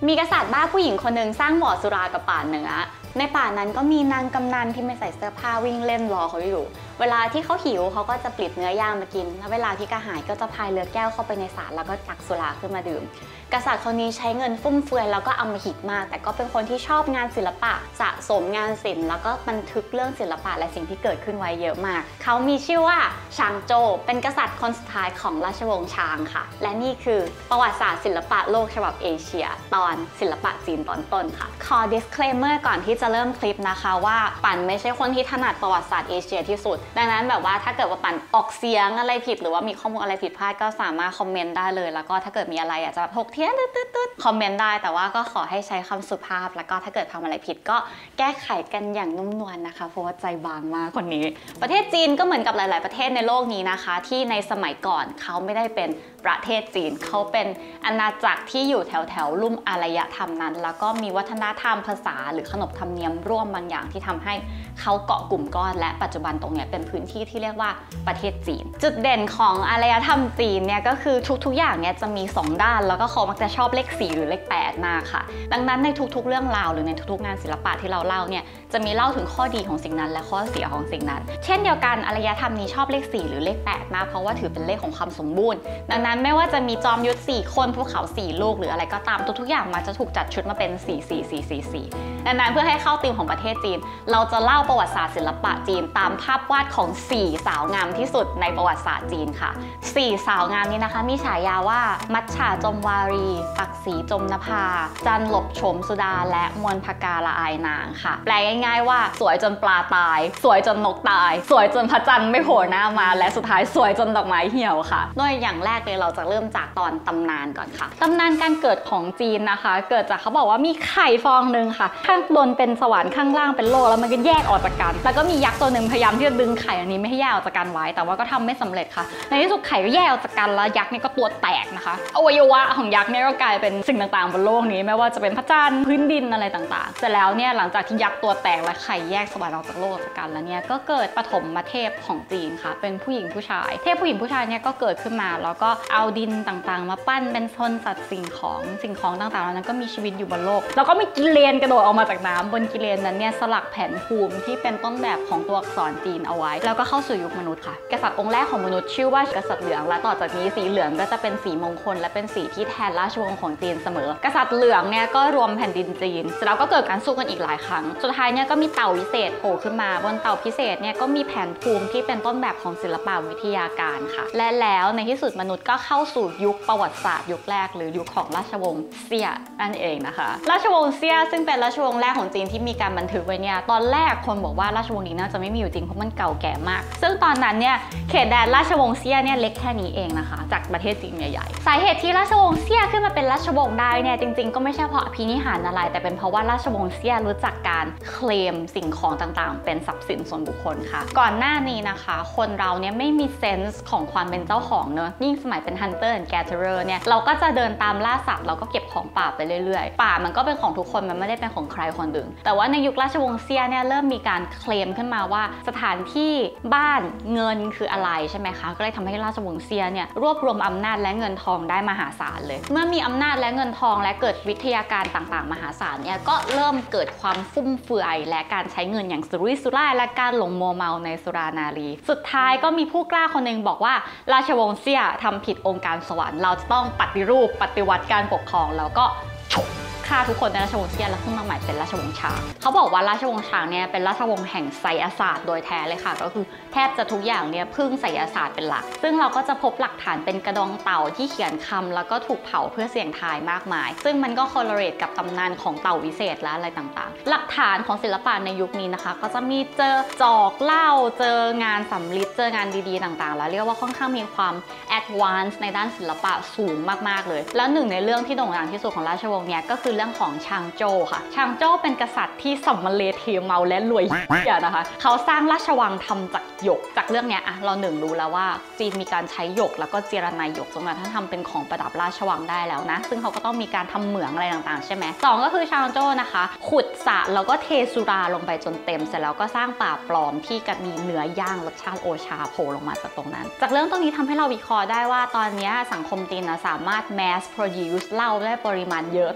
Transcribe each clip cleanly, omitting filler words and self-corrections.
มีกษัตริย์บ้าผู้หญิงคนหนึ่งสร้างบ่อสุรากับป่าเหนือในป่านั้นก็มีนางกำนันที่ไม่ใส่เสื้อผ้าวิ่งเล่นรอเขาอยู่เวลาที่เขาหิวเขาก็จะปลิดเนื้อย่างมากินแล้วเวลาที่กระหายก็จะพายเรือแก้วเข้าไปในสาแล้วก็ตักสุราขึ้นมาดื่มกษัตริย์คนนี้ใช้เงินฟุ่มเฟือยแล้วก็อำมหิตมากแต่ก็เป็นคนที่ชอบงานศิลปะสะสมงานศิลป์แล้วก็บันทึกเรื่องศิลปะและสิ่งที่เกิดขึ้นไว้เยอะมากเขามีชื่อว่าชางโจวเป็นกษัตริย์คนสุดท้ายของราชวงศ์ชางค่ะและนี่คือประวัติศาสตร์ศิลปะโลกฉบับเอเชียตอนศิลปะจีนตอนต้นค่ะขอ disclaimer ก่อนที่จะเริ่มคลิปนะคะว่าปั่นไม่ใช่คนที่ถนัดประวัติศาสตร์เอเชียที่สุดดังนั้นแบบว่าถ้าเกิดว่าปั่นออกเสียงอะไรผิดหรือว่ามีข้อมูลอะไรผิดพลาดก็สามารถคอมเมนต์ได้เลยแล้วก็ถ้าเกิดมีอะไรอยากจะถกเถียงตืดคอมเมนต์ได้แต่ว่าก็ขอให้ใช้คำสุภาพแล้วก็ถ้าเกิดทำอะไรผิดก็แก้ไขกันอย่างนุ่มนวลนะคะเพราะว่าใจบางมากคนนี้ประเทศจีนก็เหมือนกับหลายๆประเทศในโลกนี้นะคะที่ในสมัยก่อนเขาไม่ได้เป็นประเทศจีนเขาเป็นอาณาจักรที่อยู่แถวลุ่มอารยธรรมนั้นแล้วก็มีวัฒนธรรมภาษาหรือขนบธรรมเนียมร่วมบางอย่างที่ทำให้เขาเกาะกลุ่มก้อนและปัจจุบันตรงนี้เป็นพื้นที่ที่เรียกว่าประเทศจีนจุดเด่นของอารยธรรมจีนเนี่ยก็คือทุกๆอย่างเนี่ยจะมี2ด้านแล้วก็เขามักจะชอบเลข4หรือเลข8มากค่ะดังนั้นในทุกๆเรื่องราวหรือในทุกๆงานศิลปะที่เราเล่าเนี่ยจะมีเล่าถึงข้อดีของสิ่งนั้นและข้อเสียของสิ่งนั้นเช่นเดียวกันอารยธรรมนี้ชอบเลข4หรือเลข8มากเพราะว่าถือเป็นเลขของความสมบูรณ์ดังนั้นไม่ว่าจะมีจอมยุทธ4คนภูเขา4ลูกหรืออะไรก็ตามทุกๆอย่างมักจะถูกจัดชุดมาเป็น4 ดังนั้นเพื่อให้เข้าธีมของประเทศจีนเราจะเล่าประวัติศาสตร์ศิลปะจีนตามภาพวาดของ4สาวงามที่สุดในประวัติศาสตร์จีนค่ะ4สาวงามนี้นะคะมีฉายาว่ามัจฉาจมวารีปักษีจมนภาจันหลบโฉมสุดาและมนพกาละอายนางค่ะแปลง่ายๆว่าสวยจนปลาตายสวยจนนกตายสวยจนพระจันทร์ไม่โผล่หน้ามาและสุดท้ายสวยจนดอกไม้เหี่ยวค่ะโดยอย่างแรกเลยเราจะเริ่มจากตอนตำนานก่อนค่ะตำนานการเกิดของจีนนะคะเกิดจากเขาบอกว่ามีไข่ฟองหนึ่งค่ะข้างบนเป็นสวรรค์ข้างล่างเป็นโลกแล้วมันก็แยกออกจากกันแล้วก็มียักษ์ตัวหนึ่งพยายามที่จะดึงไข่อันนี้ไม่ให้แยกออกจากกันไว้แต่ว่าก็ทำไม่สำเร็จค่ะในที่สุดไข่ก็แยกออกจากกันแล้วยักษ์นี่ก็ตัวแตกนะคะอวัยวะของยักษ์เนี่ยก็กลายเป็นสิ่งต่างๆบนโลกนี้ไม่ว่าจะเป็นพระจันทร์พื้นดินอะไรต่างๆเสร็จแล้วเนี่ยหลังจากที่ยักษ์ตัวแตกและไข่แยกสวรรค์ออกจากโลกจากกันแล้วเนี่ยก็เกิดปฐมเทพของจีนค่ะเป็นผู้หญิงผู้ชายเทพผู้หญิงผู้ชายเนี่ยก็เกิดขึ้นมาแล้วก็เอาดินต่างๆมาปั้นเป็นชนสัตว์สิ่งของต่างๆนั้นก็มีชีวิตอยู่บนโลกแล้วก็มีกิเลนกระโดดออกมาจากน้ำบนกิเลนนั้นเนี่ยสลักแผนภูมิที่เป็นต้นแบบของตัวอักษรจีนเอาไว้แล้วก็เข้าสู่ยุคมนุษย์ค่ะกษัตริย์องค์แรกของมนุษย์ชื่อว่ากษัตริย์เหลืองและต่อจากนี้สีเหลืองก็จะเป็นสีมงคลและเป็นสีที่แทนราชวงศ์ของจีนเสมอกษัตริย์เหลืองเนี่ยก็รวมแผ่นดินจีนเสร็จแล้วก็เกิดการสู้กันอีกหลายครั้งสุดท้ายเนี่ยก็มีเต่าวิเศษโผล่ขึ้นมาบนเต่าพิเศษเนี่ยก็มีแผนภูมิที่เป็นต้นแบบของศิลปวิทยาการค่ะและแล้วในที่สุดมนุษย์ก็เข้าสู่ยุคประวัติศาสตร์ยุคแรกหรือยุคของราชวงศ์เซี่ยนั่นเองนะคะราชวงศ์เซี่ยซึ่งเป็นราชวงศ์แรกของจีนที่มีการบันทึกไว้เนี่ยตอนแรกคนบอกว่าราชวงศ์นี้น่าจะไม่มีอยู่จริงเพราะมันเก่าแก่มากซึ่งตอนนั้นเนี่ยเขตแดนราชวงศ์เซี่ยเนี่ยเล็กแค่นี้เองนะคะจากประเทศจีนใหญ่ๆสาเหตุที่ราชวงศ์เซี่ยขึ้นมาเป็นราชวงศ์ได้เนี่ยจริงๆก็ไม่ใช่เพราะอภินิหารอะไรแต่เป็นเพราะว่าราชวงศ์เซี่ยรู้จักการเคลมสิ่งของต่างๆเป็นทรัพย์สินส่วนบุคคลค่ะก่อนหน้านี้นะคะคนเราเนี่ยไม่มีเซนส์ของความเป็นเจ้าของเนอะยิ่งสมัยเป็น Hunter and Gatherer เนี่ยเราก็จะเดินตามล่าสัตว์เราก็เก็บของป่าไปเรื่อยๆป่ามันก็เป็นของทุกคนมันไม่ได้เป็นของใครคนหนึ่งแต่ว่าในยุคราชวงศ์เซี่ยเนี่ยเริ่มมีการเคลมขึ้นมาว่าสถานที่บ้านเงินคืออะไรใช่ไหมคะก็เลยทำให้ราชวงศ์เซี่ยเนี่ยรวบรวมอำนาจและเงินทองได้มหาศาลเลยเมื่อมีอำนาจและเงินทองและเกิดวิทยาการต่างๆมหาศาลเนี่ยก็เริ่มเกิดความฟุ่มเฟือยและการใช้เงินอย่างสุรุ่ยสุร่ายและการหลงมัวเมาในสุรานารีสุดท้ายก็มีผู้กล้าคนหนึ่งบอกว่าราชวงศ์เซี่ยทำผิดองค์การสวรรค์เราจะต้องปฏิรูปปฏิวัติการปกครองแล้วก็ฆ่าทุกคนในราชวงศ์เซี่ยแล้วขึ้นมาใหม่เป็นราชวงศ์ชางเขาบอกว่าราชวงศ์ชางเนี่ยเป็นราชวงศ์แห่งไสยศาสตร์โดยแท้เลยค่ะก็คือแทบจะทุกอย่างเนี่ยพึ่งไสยศาสตร์เป็นหลักซึ่งเราก็จะพบหลักฐานเป็นกระดองเต่าที่เขียนคำแล้วก็ถูกเผาเพื่อเสี่ยงทายมากมายซึ่งมันก็คอลเลตกับตำนานของเต่าวิเศษและอะไรต่างๆหลักฐานของศิลปะในยุคนี้นะคะก็จะมีเจอจอกเหล้าเจองานสำริดเจองานดีๆต่างๆแล้วเรียกว่าค่อนข้างมีความแอดวานซ์ในด้านศิลปะสูงมากๆเลยแล้วหนึ่งในเรื่องที่โด่งดังที่สุดของราชวงศ์เนี่ยก็คือเรื่องของชางโจวค่ะชางโจวเป็นกษัตริย์ที่สัมมาเลเทเมาและรวยนะคะเขาสร้างราชวังทำจากหยกจากเรื่องนี้เรารู้แล้วว่าจีนมีการใช้หยกแล้วก็เจรไนหยกจนกระทั่งทำเป็นของประดับราชวังได้แล้วนะซึ่งเขาก็ต้องมีการทำเหมืองอะไรต่างๆใช่ไหมสองก็คือชางโจวนะคะขุดสระแล้วก็เทสุราลงไปจนเต็มเสร็จแล้วก็สร้างป่าปลอมที่จะมีเนื้อย่างรสชาติโอชาโผล่ลงมาจากตรงนั้นจากเรื่องตรงนี้ทำให้เราวิเคราะห์ได้ว่าตอนนี้สังคมจีนสามารถ mass produce เหล้าได้ปริมาณเยอะจนกระทั่งเอา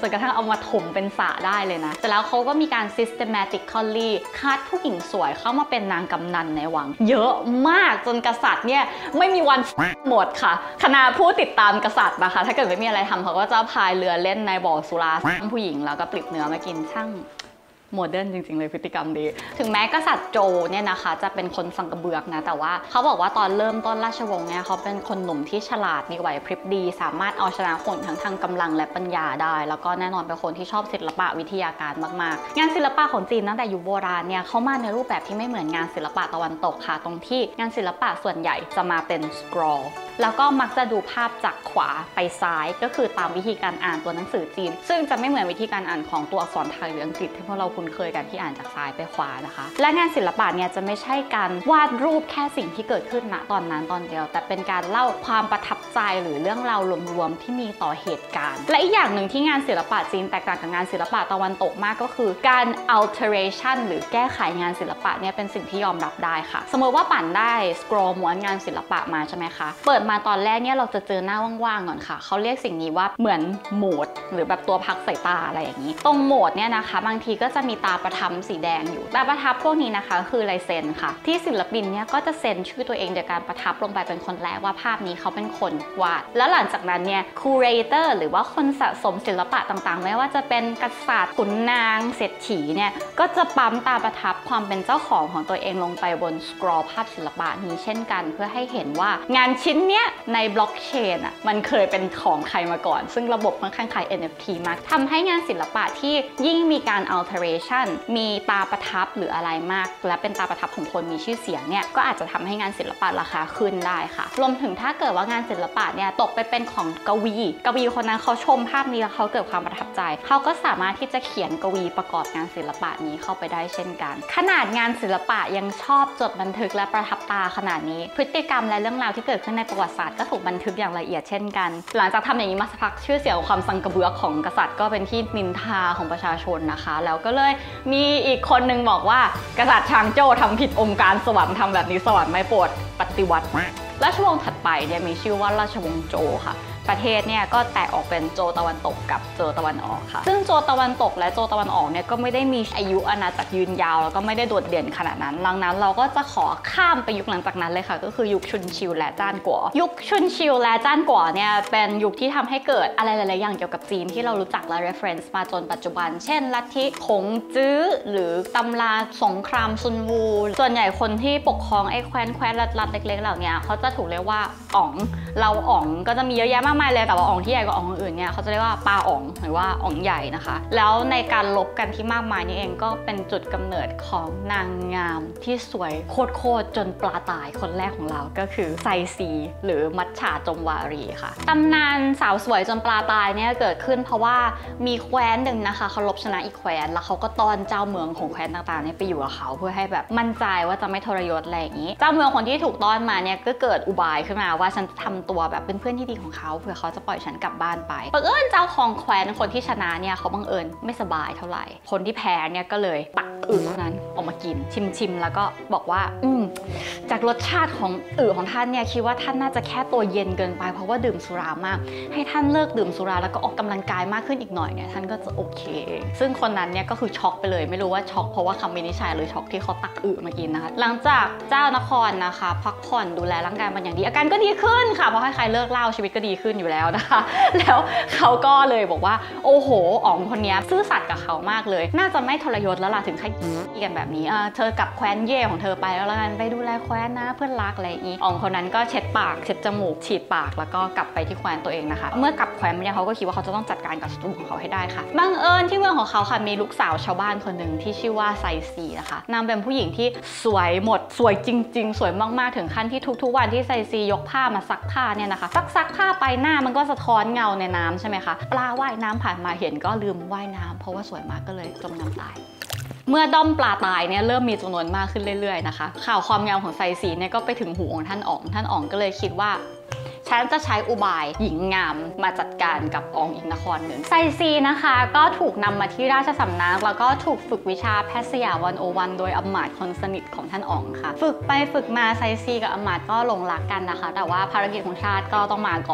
มาถมเป็นสระได้เลยนะแต่แล้วเขาก็มีการ systematically คัดผู้หญิงสวยเข้ามาเป็นนางกำนันในวังเยอะมากจนกษัตริย์เนี่ยไม่มีวันหมดค่ะคณะผู้ติดตามกษัตริย์นะคะถ้าเกิดไม่มีอะไรทำเขาก็จะพายเรือเล่นในบ่อสุราผู้หญิงแล้วก็ปลิดเนื้อมากินช่างโมเดิร์นจริงๆเลยพฤติกรรมดีถึงแม้กษัตริย์โจเนี่ยนะคะจะเป็นคนสังกะเบือกนะแต่ว่าเขาบอกว่าตอนเริ่มต้นราชวงศ์เนี่ยเขาเป็นคนหนุ่มที่ฉลาดมีไหวพริบดีสามารถเอาชนะคนทั้งทางกำลังและปัญญาได้แล้วก็แน่นอนเป็นคนที่ชอบศิลปะวิทยาการมากๆงานศิลปะของจีนตั้งแต่ยุคโบราณเนี่ยเขามาในรูปแบบที่ไม่เหมือนงานศิลปะตะวันตกค่ะตรงที่งานศิลปะส่วนใหญ่จะมาเป็นสครอลแล้วก็มักจะดูภาพจากขวาไปซ้ายก็คือตามวิธีการอ่านตัวหนังสือจีนซึ่งจะไม่เหมือนวิธีการอ่านของตัวอักษรไทยหรืออังกฤษที่พวกเราคุ้นเคยกันที่อ่านจากซ้ายไปขวานะคะและงานศิลปะเนี่ยจะไม่ใช่การวาดรูปแค่สิ่งที่เกิดขึ้นณตอนนั้นตอนเดียวแต่เป็นการเล่าความประทับใจหรือเรื่องราวรวมๆที่มีต่อเหตุการณ์และอีกอย่างหนึ่งที่งานศิลปะจีนแตกต่างกับงานศิลปะตะวันตกมากก็คือการ alteration หรือแก้ไขงานศิลปะเนี่ยเป็นสิ่งที่ยอมรับได้ค่ะสมมติว่าปั่นได้สครอลม้วนงานศิลปะมาใช่ไหมคะเปิดมาตอนแรกเนี่ยเราจะเจอหน้าว่างๆก่อนค่ะเขาเรียกสิ่งนี้ว่าเหมือนโหมดหรือแบบตัวพักสายตาอะไรอย่างนี้ตรงโหมดเนี่ยนะคะบางทีก็จะมีตาประทับสีแดงอยู่ตาประทับพวกนี้นะคะคือลายเซ็นค่ะที่ศิลปินเนี่ยก็จะเซ็นชื่อตัวเองโดยการประทับลงไปเป็นคนแรกว่าภาพนี้เขาเป็นคนวาดแล้วหลังจากนั้นเนี่ยคูเรเตอร์หรือว่าคนสะสมศิลปะต่างๆไม่ว่าจะเป็นกษัตริย์ขุนนางเศรษฐีเนี่ยก็จะปั๊มตาประทับความเป็นเจ้าของตัวเองลงไปบนสครอลภาพศิลปะนี้เช่นกันเพื่อให้เห็นว่างานชิ้นเนี้ยในบล็อกเชนมันเคยเป็นของใครมาก่อนซึ่งระบบค่อนข้างคล้าย NFT มากทำให้งานศิลปะที่ยิ่งมีการ alteration มีตาประทับหรืออะไรมากและเป็นตาประทับของคนมีชื่อเสียงเนี่ยก็อาจจะทำให้งานศิลปะราคาขึ้นได้ค่ะรวมถึงถ้าเกิดว่างานศิลปะเนี่ยตกไปเป็นของกวีคนนั้นเขาชมภาพนี้แล้วเขาเกิดความประทับใจเขาก็สามารถที่จะเขียนกวีประกอบงานศิลปะนี้เข้าไปได้เช่นกันขนาดงานศิลปะยังชอบจดบันทึกและประทับตาขนาดนี้พฤติกรรมและเรื่องราวที่เกิดขึ้นในประวัติศาสตร์ก็ถูกบันทึกอย่างละเอียดเช่นกันหลังจากทำอย่างนี้มาสักพักชื่อเสียงความสังกะเบือกของกษัตริย์ก็เป็นที่นินทาของประชาชนนะคะแล้วก็เลยมีอีกคนนึงบอกว่ากษัตริย์ชางโจ้ทำผิดองค์การสวรรค์ทำแบบนี้สวรรค์ไม่โปรดปฏิวัติราชวงศ์ถัดไปเนี่ยมีชื่อว่าราชวงศ์โจวค่ะประเทศเนี่ยก็แตกออกเป็นโจวตะวันตกกับโจวตะวันออกค่ะซึ่งโจวตะวันตกและโจวตะวันออกเนี่ยก็ไม่ได้มีอายุอาณาจักรยืนยาวแล้วก็ไม่ได้โดดเด่นขนาดนั้นดังนั้นเราก็จะขอข้ามไปยุคหลังจากนั้นเลยค่ะก็คือยุคชุนชิวและจ้านกัวยุคชุนชิวและจ้านกัวเนี่ยเป็นยุคที่ทำให้เกิดอะไรหลายๆอย่างเกี่ยวกับจีนที่เรารู้จักและ reference มาจนปัจจุบันเช่นลัทธิคงจื้อหรือตำราสงครามซุนวูส่วนใหญ่คนที่ปกครองไอ้แคว้นรัฐเล็กๆเหล่านี้เขาจะถูกเรียกว่าอ๋องเราอ๋องก็จะมีเยอะแยะมากมายเลยแต่ว่าอ๋องที่ใหญ่กว่าอ๋องอื่นเนี่ยเขาจะเรียกว่าปาอ๋องหรือว่าอ๋องใหญ่นะคะแล้วในการลบกันที่มากมายนี่เองก็เป็นจุดกำเนิดของนางงามที่สวยโคตรจนปลาตายคนแรกของเราก็คือไซซีหรือมัชฉาจงวารีค่ะตำนานสาวสวยจนปลาตายเนี่ยเกิดขึ้นเพราะว่ามีแคว้นหนึ่งนะคะเขาลบชนะอีกแคว้นแล้วเขาก็ต้อนเจ้าเมืองของแคว้นต่างๆเนี่ยไปอยู่กับเขาเพื่อให้แบบมั่นใจว่าจะไม่ทรยศอะไรอย่างนี้เจ้าเมืองคนที่ถูกต้อนมาเนี่ยก็เกิดอุบายขึ้นมาว่าฉันทำตัวแบบเป็นเพื่อนที่ดีของเขาเพื่อเขาจะปล่อยฉันกลับบ้านไปบังเอิญเจ้าของแคว้นคนที่ชนะเนี่ยเขาบังเอิญไม่สบายเท่าไหร่คนที่แพ้เนี่ยก็เลยตักนั้นออกมากินชิมแล้วก็บอกว่าจากรสชาติของของท่านเนี่ยคิดว่าท่านน่าจะแค่ตัวเย็นเกินไปเพราะว่าดื่มสุรามากให้ท่านเลิกดื่มสุราแล้วก็ออกกำลังกายมากขึ้นอีกหน่อยเนี่ยท่านก็จะโอเคซึ่งคนนั้นเนี่ยก็คือช็อกไปเลยไม่รู้ว่าช็อกเพราะว่าคำวินิจฉัยหรือช็อกที่เขาตักมากินนะคะหลังจากเจ้านครนะคะพักผ่อนดูแลร่างกายมันอย่างดีอาการก็ดีขึ้นค่ะเพราะใครๆเลิกเหล้าชีวิตก็ดีขึ้นอยู่แล้วนะคะแล้วเขาก็เลยบอกว่าโอ้โหอ๋องคนนี้ซื่อสัตย์กับเขามากเลยน่าจะไม่ทรยศแล้วล่ะถึงใครกันแบบนี้เธอกับแคว้นเย่ของเธอไปแล้วกันไปดูแลแคว้นนะเพื่อนรักอะไรอย่างนี้อ๋องคนนั้นก็เช็ดปากเช็ดจมูกฉีดปากแล้วก็กลับไปที่แคว้นตัวเองนะคะเมื่อกลับแคว้นเนี่ยเขาก็คิดว่าเขาจะต้องจัดการกับศัตรูของเขาให้ได้ค่ะบังเอิญที่เมืองของเขาค่ะมีลูกสาวชาวบ้านคนหนึ่งที่ชื่อว่าไซซีนะคะนางเป็นผู้หญิงที่สวยหมดสวยจริงๆสวยมากๆถึงขั้นที่ทุกๆวันที่ไซซียกผ้ามาซักผ้าเนี่ยนะคะซักผ้าไปหน้ามันก็สะท้อนเงาในน้ำใช่ไหมคะปลาว่ายน้ำผ่านมาเห็นก็ลืมว่ายน้ำเพราะว่าสวยมากก็เลยจมน้ำตายเมื่อด้อมปลาตายเนี่ยเริ่มมีจำนวนมากขึ้นเรื่อยๆนะคะข่าวความงามของไซซีเนี่ยก็ไปถึงหูของท่านอ๋องก็เลยคิดว่าฉันจะใช้อุบายหญิงงามมาจัดการกับอ๋องอีกนครหนึ่งไซซีนะคะก็ถูกนำมาที่ราชสำนักแล้วก็ถูกฝึกวิชาแพทย์สยาม101โดยอำมาตย์คนสนิทของท่านอ๋องค่ะฝึกไปฝึกมาไซซีกับอำมาตย์ก็หลงรักกันนะคะแต่ว่าภารกิจของชาติก็ต้องมาก่อน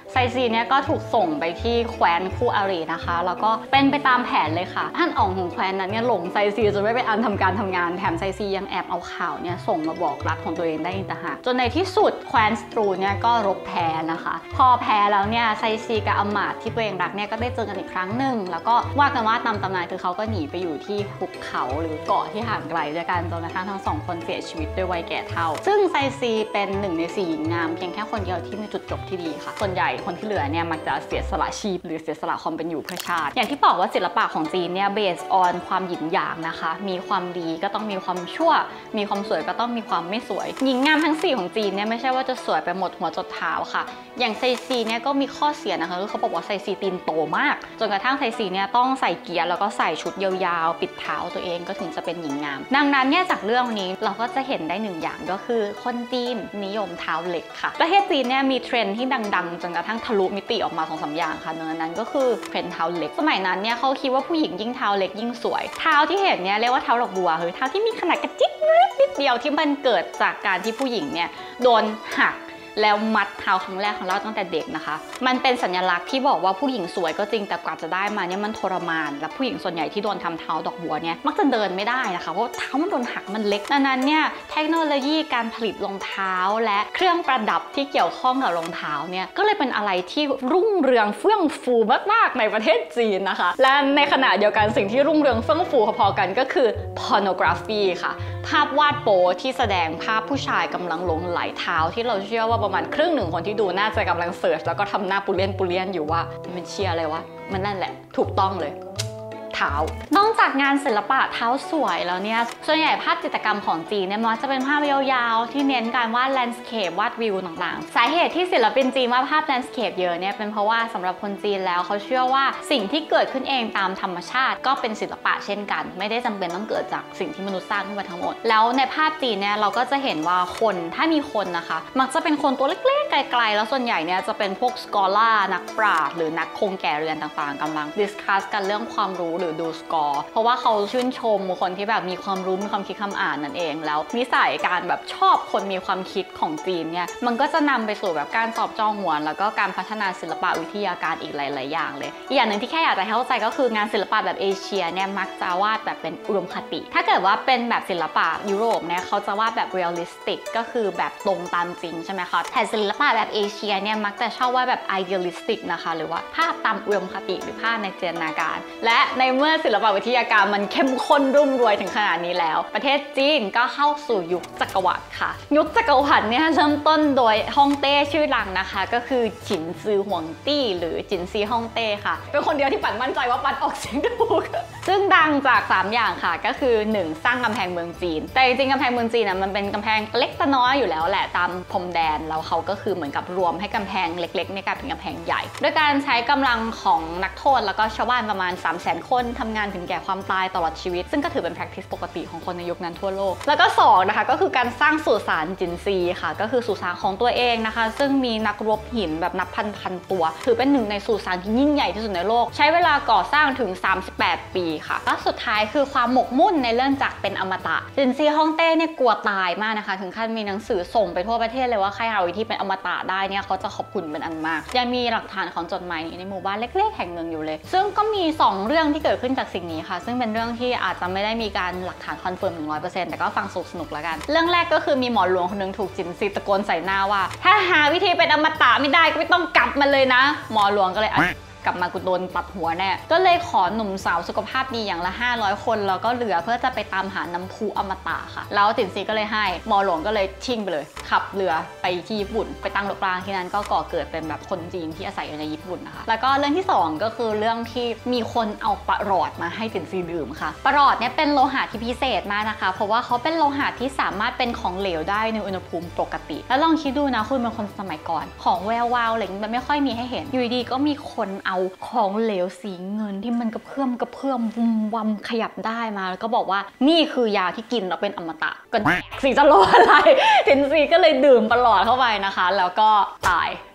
ไซซีเนี่ยก็ถูกส่งไปที่แคว้นคู่อารีนะคะแล้วก็เป็นไปตามแผนเลยค่ะท่านอ๋องของแคว้นนั้นเนี่ยหลงไซซีจนไม่ไปอันทำการทำงานแถมไซซียังแอบเอาข่าวเนี่ยส่งมาบอกรักของตัวเองได้อีกต่างหากจนในที่สุดแคว้นสตรูเนี่ยก็รบแพ้นะคะพอแพ้แล้วเนี่ยไซซีกับอมาตย์ที่ตัวเองรักเนี่ยก็ได้เจอกันอีกครั้งหนึ่งแล้วก็ว่ากันว่าตามตำนานคือเขาก็หนีไปอยู่ที่หุบเขาหรือเกาะที่ห่างไกลด้วยกันจนกระทั่งทั้งสองคนเสียชีวิตด้วยวัยแก่เฒ่าซึ่งไซซีเป็น1 ใน 4หญิงงามเพียงแค่คนเดียวที่มีจุดจบที่ดีค่ะส่วนใหญ่คนที่เหลือเนี่ยมักจะเสียสละชีพหรือเสียสละความเป็นอยู่เพื่อชาติอย่างที่บอกว่าศิลปะของจีนเนี่ยเบสออนความหยินหยางนะคะมีความดีก็ต้องมีความชั่วมีความสวยก็ต้องมีความไม่สวยหญิงงามทั้ง4ของจีนเนี่ยไม่ใช่ว่าจะสวยไปหมดหัวจดเท้าค่ะอย่างไซซีเนี่ยก็มีข้อเสียนะคะคือเขาบอกว่าไซซีตีนโตมากจนกระทั่งไซซีเนี่ยต้องใส่เกียร์แล้วก็ใส่ชุดยาวๆปิดเท้าตัวเองก็ถึงจะเป็นหญิงงามดังนั้นเนี่ยจากเรื่องนี้เราก็จะเห็นได้1อย่างก็คือคนจีนนิยมเท้าเหล็กค่ะประเทศจีนเนี่ยมีเทรนด์ที่ดังๆจนกระทั่งทะลุมิติออกมา2-3อย่างค่ะหนึ่งในนั้นก็คือเทรนด์เท้าเหล็กสมัยนั้นเนี่ยเขาคิดว่าผู้หญิงยิ่งเท้าเล็กยิ่งสวยเท้าที่เห็นเนี่ยเรียกว่าเท้าดอกบัวคือเท้าที่มีขนาดกระจิ๋วนิดเดียวที่มันเกิดจากการที่ผู้หญิงเนี่ยโดนหักแล้วมัดเท้าครั้งแรกของเราตั้งแต่เด็กนะคะมันเป็นสัญลักษณ์ที่บอกว่าผู้หญิงสวยก็จริงแต่กว่าจะได้มาเนี่ยมันทรมานและผู้หญิงส่วนใหญ่ที่โดนทำเท้าดอกบัวเนี่ยมักจะเดินไม่ได้นะคะเพราะเท้ามันโดนหักมันเล็กดังนั้นเนี่ยเทคโนโลยีการผลิตรองเท้าและเครื่องประดับที่เกี่ยวข้องกับรองเท้าเนี่ยก็เลยเป็นอะไรที่รุ่งเรืองเฟื่องฟูมากๆในประเทศจีนนะคะและในขณะเดียวกันสิ่งที่รุ่งเรืองเฟื่องฟูพอๆกันก็คือ pornography ค่ะภาพวาดโป๊ที่แสดงภาพผู้ชายกำลังหลงไหลเท้าที่เราเชื่อว่าประมาณครึ่งหนึ่งคนที่ดูน่าจะกำลังเสิร์ชแล้วก็ทำหน้าปุเรียนอยู่ว่ามันเชียร์อะไรวะมันนั่นแหละถูกต้องเลยเท้านอกจากงานศิลปะเท้าสวยแล้วเนี่ยส่วนใหญ่ภาพจิตรกรรมของจีนเนี่ยมันจะเป็นภาพยาวๆที่เน้นการวาดแลนด์สเคปวาดวิวต่างๆสาเหตุที่ศิลปินจีนวาดภาพแลนด์สเคปเยอะเนี่ยเป็นเพราะว่าสำหรับคนจีนแล้วเขาเชื่อว่าสิ่งที่เกิดขึ้นเองตามธรรมชาติก็เป็นศิลปะเช่นกันไม่ได้จำเป็นต้องเกิดจากสิ่งที่มนุษย์สร้างขึ้นมาทั้งหมดแล้วในภาพจีนเนี่ยเราก็จะเห็นว่าคนถ้ามีคนนะคะมักจะเป็นคนตัวเล็กๆไกลๆแล้วส่วนใหญ่เนี่ยจะเป็นพวกสกอล่านักปราชญ์หรือนักคงแก่เรือนต่างๆกำลังดิสคัสกันเรื่องความรู้หรือดูสกอร์เพราะว่าเขาชื่นชมคนที่แบบมีความรู้มีความคิดคำอ่านนั่นเองแล้วนิสัยการแบบชอบคนมีความคิดของจีนเนี่ยมันก็จะนำไปสู่แบบการสอบจ้องหวนแล้วก็การพัฒนาศิลปะวิทยาการอีกหลายๆอย่างเลยอีกอย่างหนึ่งที่แค่อยากจะให้เข้าใจก็คืองานศิลปะแบบเอเชียเนี่ยมักจะวาดแบบเป็นอุดมคติถ้าเกิดว่าเป็นแบบศิลปะยุโรปเนี่ยเขาจะวาดแบบเรียลลิสติกก็คือแบบตรงตามจริงใช่ไหมคะแต่ศิลปะแบบเอเชียเนี่ยมักจะชอบวาดแบบไอเดียลิสติกนะคะหรือว่าภาพตามอุดมคติหรือภาพในจินตนาการและในเมื่อศิลปะวิทยาการมันเข้มข้นรุ่มรวยถึงขนาดนี้แล้วประเทศจีนก็เข้าสู่ยุคจักรวรรดิค่ะยุคจักรวรรดิเนี่ยเริ่มต้นโดยฮ่องเต้ชื่อดังนะคะก็คือจินซือหวงตี้หรือจินซีฮ่องเต้ค่ะเป็นคนเดียวที่ปันมั่นใจว่าปันออกเสียงถูกซึ่งดังจาก3อย่างค่ะก็คือ1สร้างกำแพงเมืองจีนแต่จริงๆกำแพงเมืองจีนนะมันเป็นกำแพงเล็กแต่น้อยอยู่แล้วแหละตามพรมแดนแล้วเขาก็คือเหมือนกับรวมให้กำแพงเล็กๆในการเป็นกำแพงใหญ่ด้วยการใช้กำลังของนักโทษแล้วก็ชาวบ้านประมาณ 300,000 คนทำงานถึงแก่ความตายตลอดชีวิตซึ่งก็ถือเป็น practice ปกติของคนในยุคนั้นทั่วโลกแล้วก็2นะคะก็คือการสร้างสุสานจินซีค่ะก็คือสุสานของตัวเองนะคะซึ่งมีนักรบหินแบบนับพันตัวถือเป็นหนึ่งในสุสานที่ยิ่งใหญ่ที่สุดในโลกใช้เวลาก่อสร้างถึง38 ปีค่ะและสุดท้ายคือความหมกมุ่นในเรื่องจักรเป็นอมตะจินซีฮ่องเต้เนี่ยกลัวตายมากนะคะถึงขั้นมีหนังสือส่งไปทั่วประเทศเลยว่าใครหาวิธีเป็นอมตะได้เนี่ยเขาจะขอบคุณเป็นอันมากยังมีหลักฐานของจดหมายนี้ในหมู่บ้านเล็กๆแห่งหนึ่งอยู่เลยซึ่งก็มี2เรื่องที่เกิดขึ้นจากสิ่งนี้ค่ะซึ่งเป็นเรื่องที่อาจจะไม่ได้มีการหลักฐานคอนเฟิร์ม 100% แต่ก็ฟังสนุกแล้วกันเรื่องแรกก็คือมีหมอหลวงคนนึงถูกจินซีตะโกนใส่หน้าว่าถ้าหาวิธีเป็นอมตะไม่ได้ก็ไม่ต้องกลับมาเลยนะหมอหลวงก็เลยกลับมากูโดนตัดหัวแน่ก็เลยขอหนุ่มสาวสุขภาพดีอย่างละ500 คนแล้วก็เหลือเพื่อจะไปตามหาน้ำพุอมตะค่ะแล้วจินซีก็เลยให้หมอหลวงก็เลยชิ่งไปเลยขับเรือไปที่ญี่ปุ่นไปตั้งรกรางที่นั้นก็ก่อเกิดเป็นแบบคนจีนที่อาศัยอยู่ในญี่ปุ่นนะคะแล้วก็เรื่องที่2ก็คือเรื่องที่มีคนเอาปะหลอดมาให้จินซีดื่มค่ะปะหลอดเนี่ยเป็นโลหะที่พิเศษมากนะคะเพราะว่าเขาเป็นโลหะที่สามารถเป็นของเหลวได้ในอุณหภูมิปกติแล้วลองคิดดูนะคุณเป็นคนสมัยก่อนของแวววาวอะไรมันไม่ค่อยมีให้เห็นอยู่ดีก็มีคนเอาของเหลวสีเงินที่มันกระเพื่อมวุมวัมขยับได้มาแล้วก็บอกว่านี่คือยาที่กินแล้วเป็นอมตะก็สีจะรออะไรจินซีก็เลยดื่มปะหลอดเข้าไปนะคะแล้วก็ตาย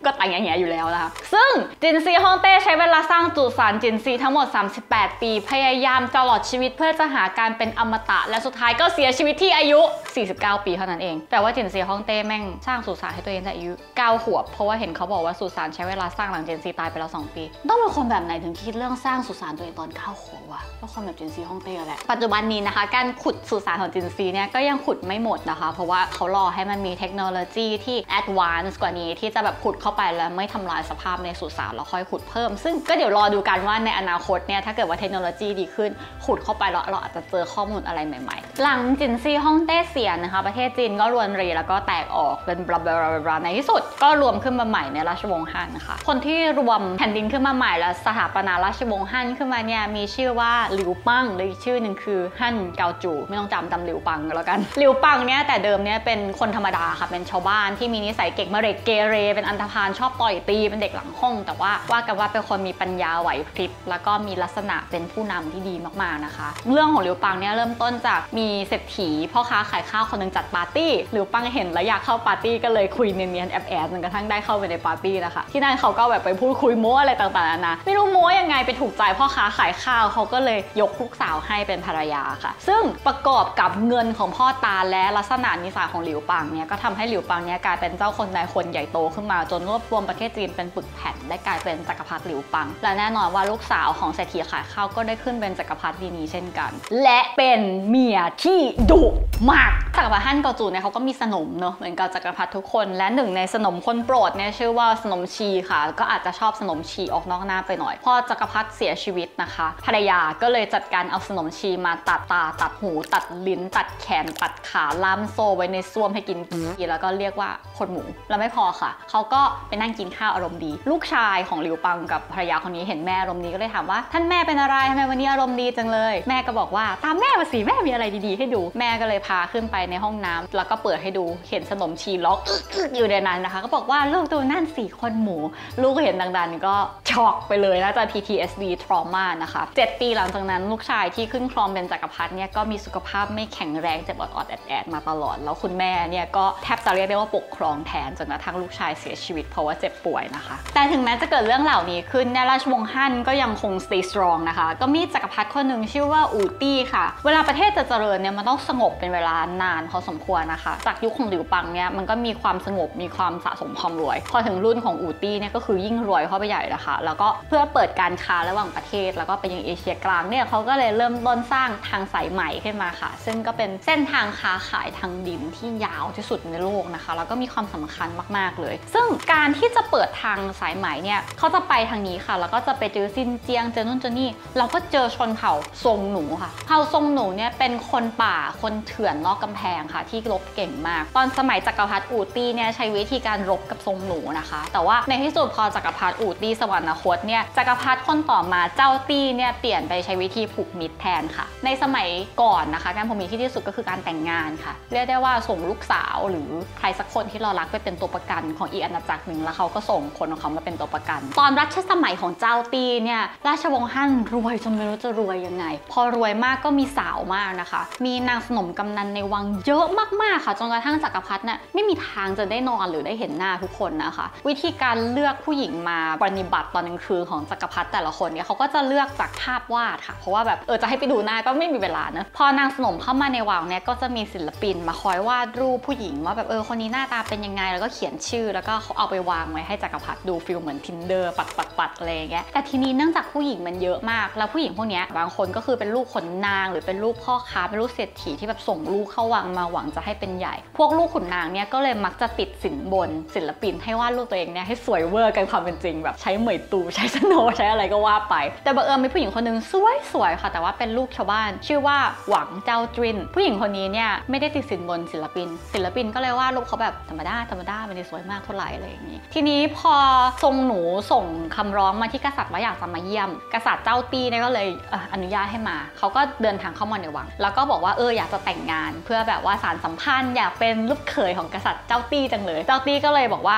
ก็แต่งอย่างเงี้ยอยู่แล้วนะคะซึ่งจินซีฮ่องเต้ใช้เวลาสร้างสุสานจินซีทั้งหมด38 ปีพยายามตลอดชีวิตเพื่อจะหาการเป็นอมตะและสุดท้ายก็เสียชีวิตที่อายุ49 ปีเท่านั้นเองแต่ว่าจินซีฮ่องเต้แม่งสร้างสุสานให้ตัวเองแต่อายุ9 ขวบเพราะว่าเห็นเขาบอกว่าสุสานใช้เวลาสร้างหลังจินซีตายไปแล้ว2 ปีต้องเป็นคนแบบไหนถึงคิดเรื่องสร้างสุสานตัวเองตอน9 ขวบวะก็คนแบบจินซีฮ่องเต้แหละปัจจุบันนี้นะคะการขุดสุสานของจินซีเนี่ยก็ยังขุดไม่หมดนะคะเพราะว่าเขารอให้มันมีเทคโนโลยีที่แอดวานซ์กว่านี้ที่จะแบบขุดเข้าไปแล้วไม่ทำลายสภาพในสุสานแล้วค่อยขุดเพิ่มซึ่งก็เดี๋ยวรอดูกันว่าในอนาคตเนี่ยถ้าเกิดว่าเทคโนโลยีดีขึ้นขุดเข้าไปแล้วเราอาจจะเจอข้อมูลอะไรใหม่ๆหลังจินซีฮ่องเต้เสียนะคะประเทศจีนก็รวนรีแล้วก็แตกออกเป็นบลาบลาบลาในที่สุดก็รวมขึ้นมาใหม่ในราชวงศ์ฮั่นนะคะคนที่รวมแผ่นดินขึ้นมาใหม่และสถาปนาราชวงศ์ฮั่นขึ้นมาเนี่ยมีชื่อว่าหลิวปังหรืออีกชื่อหนึ่งคือฮั่นเกาจูไม่ต้องจำหลิวปังแล้วกันหลิวปังเนี่ยแต่เดิมเนี่ยเป็นคนธรรมดาค่ะเป็นชาวบ้านที่มีนิสัยเก่งมะเร็กเกเรเป็นอันธพาลชอบต่อยตีเป็นเด็กหลังห้องแต่ว่ากันว่าเป็นคนมีปัญญาไหวพริบแล้วก็มีลักษณะเป็นผู้นำที่ดีมากๆนะคะเรื่องของหลิวปังเนี่ยเริ่มต้นจากมีเศรษฐีพ่อค้าขายข้าวคนหนึ่งจัดปาร์ตี้หลิวปังเห็นแล้วอยากเข้าปาร์ตี้ก็เลยคุยเนียนๆแอบๆจนกระทั่งได้เข้าไปในปาร์ตี้นะคะที่นั่นเขาก็แบบไปพูดคุยโม้อะไรต่างๆนะไม่รู้โม้ยังไงไปถูกใจพ่อค้าขายข้าวเขาก็เลยยกลูกสาวให้เป็นภรรยาค่ะซึ่งประกอบกับเงินของพ่อตาและลักษณะนิสัยของหลิวปังเนี่ยก็ทำให้หลิวปังเนี่ยกลายเป็นเจ้าคนนายคนใหญ่โตขึ้นมาจนรวบรวมประเทศจีนเป็นปึกแผ่นได้กลายเป็นจักรพรรดิหลิวปังและแน่นอนว่าลูกสาวของเศรษฐีขายข้าวก็ได้ขึ้นเป็นจักรพรรดินี้เช่นกันและเป็นเมียที่ดุมากจักรพรรดิฮั่นเกาจูเนี่ยเขาก็มีสนมเนอะเหมือนกับจักรพรรดิทุกคนและหนึ่งในสนมคนโปรดเนี่ยชื่อว่าสนมชีค่ะก็อาจจะชอบสนมชีออกนอกหน้าไปหน่อยพอจักรพรรดิเสียชีวิตนะคะภรรยาก็เลยจัดการเอาสนมชีมาตัดตาตัดหูตัดลิ้นตัดแขนตัดขาล่ามโซ่ไว้ในส้วมให้กินแล้วก็เรียกว่าคนหมูแล้วไม่พอค่ะเขาก็ไปนั่งกินข้าวอารมณ์ดีลูกชายของหลิวปังกับภรรยาคนนี้เห็นแม่อารมณ์ดีก็เลยถามว่าท่านแม่เป็นอะไรทำไมวันนี้อารมณ์ดีจังเลยแม่ก็บอกว่าตามแม่มาสิแม่มีอะไรดีๆให้ดูแม่ก็เลยพาขึ้นไปในห้องน้ำแล้วก็เปิดให้ดูเห็นสนมชีล็อกอยู่ในนั้นนะคะก็บอกว่าลูกดูนั่นสิคนหมูลูกเห็นดังๆก็ช็อกไปเลยน่าจะ PTSD trauma นะคะ7 ปีหลังจากนั้นลูกชายที่ขึ้นครองเป็นจักรพรรดิเนี่ยก็มีสุขภาพไม่แข็งแรงเจ็บอดๆแอดๆมาตลอดแล้วคุณแม่เนี่ยก็แทบจะเรียกได้ว่าปกครองแทนจนกระทั่งลูกชายเสียชีวิตเพราะว่าเจ็บป่วยนะคะแต่ถึงแม้จะเกิดเรื่องเหล่านี้ขึ้นในราชวงศ์ฮั่นก็ยังคง stay strong นะคะก็มีจักรพรรดิคนหนึ่งชื่อว่าอู่ตี้ค่ะเวลาประเทศจะเจริญเนี่ยมันต้องสงบเป็นเวลานานพอสมควรนะคะจากยุคของหลิวปังเนี่ยมันก็มีความสงบมีความสะสมความรวยพอถึงรุ่นของอู่ตี้เนี่ยก็คือยิ่งรวยเข้าไปใหญ่นะคะแล้วก็เพื่อเปิดการค้าระหว่างประเทศแล้วก็ไปยังเอเชียกลางเนี่ยเขาก็เลยเริ่มต้นสร้างทางสายไหมขึ้นมาค่ะซึ่งก็เป็นเส้นทางค้าขายทางดินที่ยาวที่สุดในโลกนะคะแล้วก็มีความสำคัญมากๆเลยซึ่งการที่จะเปิดทางสายไหมเนี่ยเขาจะไปทางนี้ค่ะแล้วก็จะไปเจอซินเจียงเจอนู่นเจอนี่เราก็เจอชนเผ่าซงหนูค่ะเผ่าซงหนูเนี่ยเป็นคนป่าคนเถื่อนนอกกำแพงค่ะที่รบเก่งมากตอนสมัยจักรพรรดิอู่ตี้เนี่ยใช้วิธีการรบกับซงหนูนะคะแต่ว่าในที่สุดพอจักรพรรดิอู่ตี้สวรรคตเนี่ยจักรพรรดิคนต่อมาเจ้าตี้เนี่ยเปลี่ยนไปใช้วิธีผูกมิตรแทนค่ะในสมัยก่อนนะคะการผูกมิตรที่สุดก็คือการแต่งงานค่ะเรียกได้ว่าส่งลูกสาวหรือใครสักคนที่เรารักไปเป็นตัวประกันของอีกอาณาจักรหนึ่งแล้วเขาก็ส่งคนของเขามาเป็นตัวประกันตอนรัชสมัยของเจ้าตี้เนี่ยราชวงศ์ฮั่นรวยจนไม่รู้จะรวยยังไงพอรวยมากก็มีสาวมากนะคะมีนางสนมกำนันในวังเยอะมากๆค่ะจนกระทั่งจักรพรรดิเนี่ยไม่มีทางจะได้นอนหรือได้เห็นหน้าทุกคนนะคะวิธีการเลือกผู้หญิงมาปฏิบัติตอนกลางคืนของจักรพรรดิแต่ละคนเนี่ยเขาก็จะเลือกจากภาพวาดค่ะเพราะว่าแบบจะให้ไปดูหน้าก็ไม่มีเวลานะพอนางสนมเข้ามาในวังเนี่ยก็จะมีศิลปินมาคอยวาดรูปผู้หญิงว่าแบบคนนี้หน้าตาเป็นยังไงแล้วก็เขียนชื่อแล้วก็เขาเอาไปวางไว้ให้จักรพรรดิดูฟิลเหมือน Tinder ปัดอะไรอย่างเงี้ยแต่ทีนี้เนื่องจากผู้หญิงมันเยอะมากแล้วผู้หญิงพวกนี้บางคนก็คือเป็นลูกขุนนางหรือเป็นลูกพ่อค้าเป็นลูกเศรษฐีที่แบบส่งลูกเข้าวังมาหวังจะให้เป็นใหญ่พวกลูกขุนนางเนี่ยก็เลยมักจะติดสินบนศิลปินให้วาดรูปตัวเองเนี่ยให้สวยเวอร์กันความเป็นจริงแบบใช้เหมยตูใช้สโนใช้อะไรก็ว่าไปแต่บังเอิญมีผู้หญิงคนนึงสวยค่ะแต่ว่าเป็นลูกชาวบ้านชื่อว่าหวังเจ้าจินผู้หญิงคนนี้เนี่ยไม่ได้ติดสินบนศิลปินก็เลยว่ารูปเขาแบบธรรมดาไม่ได้สวยมากเท่าไหร่อะไรอย่างนี้ทีนี้พอทรงหนูส่งคำร้องมาที่กษัตริย์ว่าอยากจะมาเยี่ยมกษัตริย์เจ้าตี้เนี่ยก็เลยอนุญาตให้มาเขาก็เดินทางเข้ามาในวังแล้วก็บอกว่าอยากจะแต่งงานเพื่อแบบว่าสานสัมพันธ์อยากเป็นลูกเขยของกษัตริย์เจ้าตี้จังเลยเจ้าตี้ก็เลยบอกว่า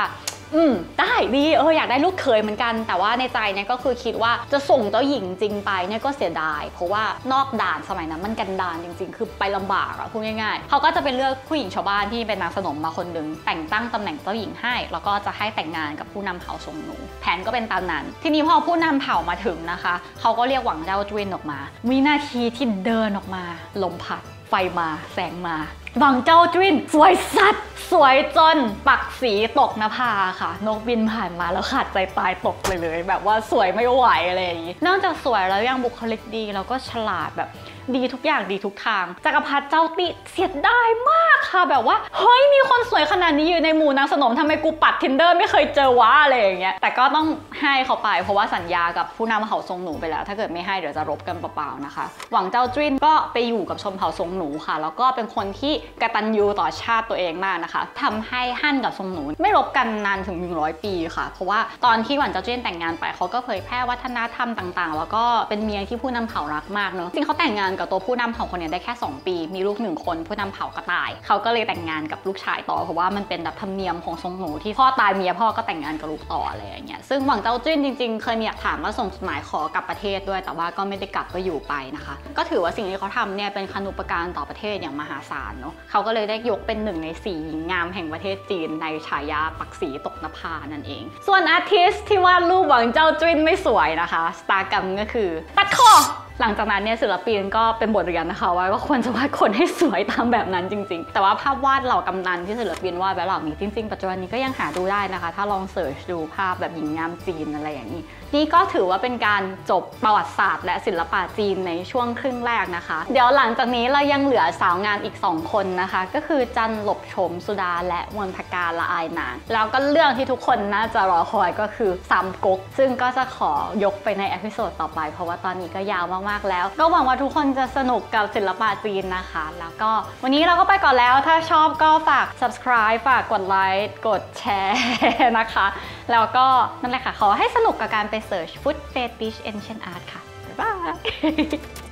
ได้ดีอยากได้ลูกเขยเหมือนกันแต่ว่าในใจเนี่ยก็คือคิดว่าจะส่งเจ้าหญิงจริงไปเนี่ยก็เสียดายเพราะว่านอกด่านสมัยนั้นมันกันดารจริงๆคือไปลำบากอะพูดง่ายๆเขาก็จะเป็นเลือกผู้หญิงชาวบ้านที่เป็นนางสนมมาคนหนึ่งแต่งตั้งตำแหน่งเจ้าหญิงให้แล้วก็จะให้แต่งงานกับผู้นำเผ่าทรงหนูแผนก็เป็นตามนั้นทีนี้พอผู้นำเผ่ามาถึงนะคะเขาก็เรียกหวังเจ้าจุนออกมาวินาทีที่เดินออกมาลมพัดไฟมาแสงมาหวังเจ้าจุนสวยสัตว์สวยจนปักสีตกนภาค่ะนกบินผ่านมาแล้วขาดใจตายตกเลยแบบว่าสวยไม่ไหวอะไรอย่างนี้นอกจากสวยแล้วยังบุคลิกดีแล้วก็ฉลาดแบบดีทุกอย่างดีทุกทางจักรพรรดิเจ้าติเสียดายมากค่ะแบบว่าเฮ้ยมีคนสวยขนาดนี้อยู่ในหมู่นางสนมทำไมกูปัด Tinder ไม่เคยเจอวะอะไรอย่างเงี้ยแต่ก็ต้องให้เขาไปเพราะว่าสัญญากับผู้นำเผ่าทรงหนูไปแล้วถ้าเกิดไม่ให้เดี๋ยวจะรบกันเปล่าๆนะคะหวังเจ้าจิ้นก็ไปอยู่กับชนเผ่าทรงหนูค่ะแล้วก็เป็นคนที่กตัญญูต่อชาติตัวเองมากนะคะทำให้ฮั่นกับทรงหนูไม่รบกันนานถึง100 ปีค่ะเพราะว่าตอนที่หวังเจ้าจิ้นแต่งงานไปเขาก็เผยแพร่วัฒนธรรมต่างๆแล้วก็เป็นเมียที่ผู้นำเผ่ารักมากเนอะจริงเขาแต่งงานกับตัวผู้นำเผ่าคนนี้ได้แค่2 ปีมีลูก1 คนผู้นำเผ่าก็ตายเขาก็เลยแต่งงานกับลูกชายต่อเพราะว่ามันเป็นแบบธรรมเนียมของทรงหนูที่พ่อตายเมียพ่อก็แต่งงานกับลูกต่ออะไรอย่างเงี้ยซึ่งหวังเจ้าจิ้นจริงๆเคยมีถามว่าส่งจดหมายขอกลับประเทศด้วยแต่ว่าก็ไม่ได้กลับก็อยู่ไปนะคะก็ถือว่าสิ่งที่เขาทำเนี่ยเป็นคุณูปการต่อประเทศอย่างมหาศาลเนาะเขาก็เลยได้ยกเป็น1 ใน 4หญิงงามแห่งประเทศจีนในฉายาปักสีตกนภานั่นเองส่วนอาร์ติสต์ที่วาดรูปหวังเจ้าจิ้นไม่สวยนะคะสตาร์กรรมก็คือตัดคอหลังจากนั้นเนี่ยศิลปินก็เป็นบทเรียนนะคะว่าก็ควรจะวาดคนให้สวยตามแบบนั้นจริงๆแต่ว่าภาพวาดเหล่ากำนันที่ศิลปินวาดไว้เหล่านี้จริงๆปัจจุบันนี้ก็ยังหาดูได้นะคะถ้าลองเสิร์ชดูภาพแบบหญิงงามจีนอะไรอย่างนี้นี่ก็ถือว่าเป็นการจบประวัติศาสตร์และศิลปะจีนในช่วงครึ่งแรกนะคะเดี๋ยวหลังจากนี้เรายังเหลือสาวงามอีก2 คนนะคะก็คือจันหลบชมสุดาและมนทการละอายนางแล้วก็เรื่องที่ทุกคนน่าจะรอคอยก็คือซัมก๊กซึ่งก็จะขอยกไปในเอพิโซดต่อไปเพราะว่าตอนนี้ก็ยาวมากๆแล้วก็หวังว่าทุกคนจะสนุกกับศิลปะจีนนะคะแล้วก็วันนี้เราก็ไปก่อนแล้วถ้าชอบก็ฝาก subscribe ฝากกดไลค์กดแชร์นะคะแล้วก็นั่นแหละค่ะขอให้สนุกกับการไป search food fetish ancient art ค่ะบ๊ายบาย